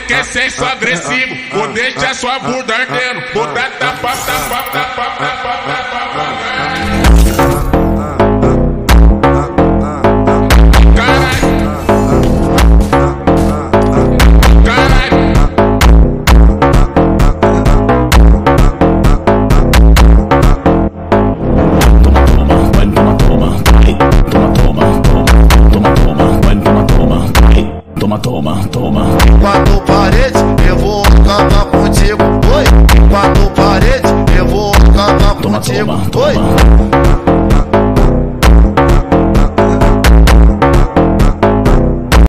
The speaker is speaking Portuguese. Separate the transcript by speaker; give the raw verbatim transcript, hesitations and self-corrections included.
Speaker 1: Você quer sexo agressivo, vou deixar sua bunda ardendo. Vou dar tapa, tapa, tapa, tapa, tapa.
Speaker 2: Toma, toma.
Speaker 3: Quatro paredes, eu vou acabar contigo. Oi, quatro paredes, eu vou acabar contigo. Oi.